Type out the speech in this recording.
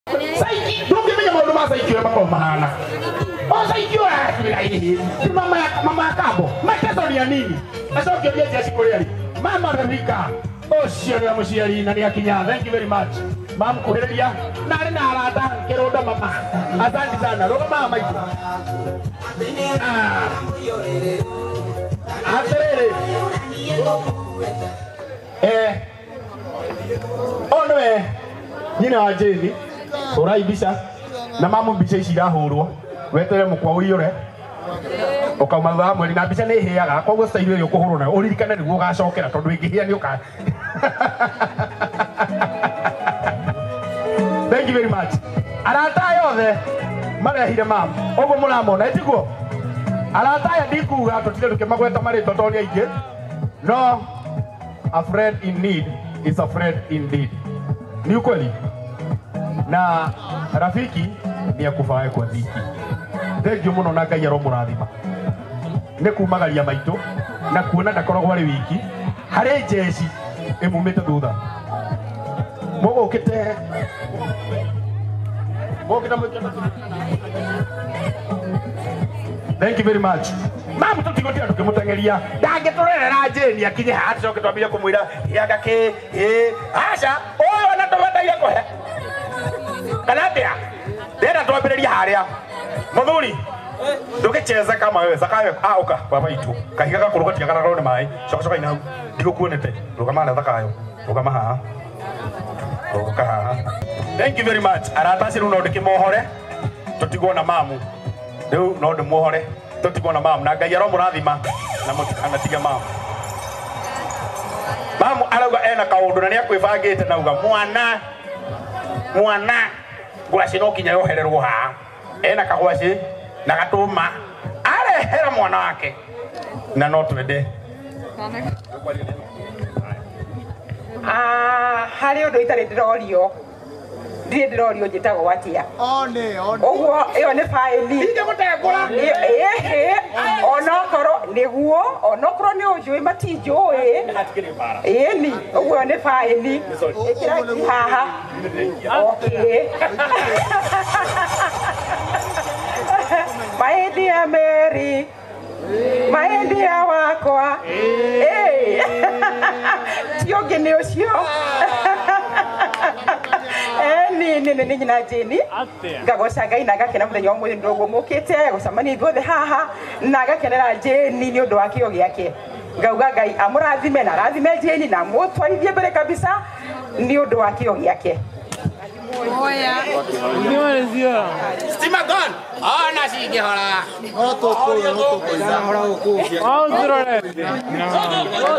Saiki ndungimenya maundu ma saiki ora makoma hana. O saiki ora hihi. Mama kabo. Mateso ni ya nini? Asoke bia jasi kuriari. Mama Rebecca. O cia muciari na ni akinya. Thank you very much. Mam kuhereria nari na arata kiroda mama. Asante sana. Roga mama itu. Aterere. Onwe nyina wa Jeni uraibisha na mamu mbica ici irahurwo wetere mukwa uiyure ukauma thutha mweri na mbica ni hiaga koguo style iyo kuhurwo na uririkane niguo ugacokera tondu ingihia ni uka. Thank you very much. Arata yothe marehire mamu oguo muramona etiguo arata ya ndikuga tutire tukimagweta marito tori aingi no a friend in need is a friend indeed. Ni ukweli na rafiki ni akufae kwa dhiki. Thank you muno na Ngai aromurathima ne kumagaria maitu na kuona ndakoragwo ari wiki hari jeshi emumite thutha mogokite Thank you very much. Mamu tutigotia tukimutengeria ndangeturerera Jeni akinye hati coke twambia kumwira yaga ke aca oyo na twabandaire kuhe kana atia ndenda twambiriria haria muthuri ndugicheza kama wewe zakayo uka baba itu kahiga gakurugatia kana rone mai coka ina ndigukuonete rugama na zakayo rugama haha ruka haha. Thank you very much. Arata ciru no ndikimohore tutigwo na mamu riu no ndimuhore tutigwo na mamu na Ngai aromurathima na mutikana mamu. Mamu arauga ena kaundu na ni akwibangite nauga mwana ngwaci no kinya yohererwo ha ena kagwaci na gatuma arehera mwana wake na no twende hari undu itari ndirorio njitagwo atia oguo iyo ni faili onokoro niguo ni ujui matinjui ni oguo ni faili haha okay maindi ya Mary maindi ya wakwa tionge ni ucio ni nyina Jeni ngagoca Ngai na ngakena muthenya umwe ndogo mukite gucamania ithuothe haha na ngakenera Jeni ni undu wa kio giake ngauga Ngai amurathime na rathime Jeni na mutwarithie mbere kabisa ni undu wa kio giake. Oya Stima gone na cingihora no tukuya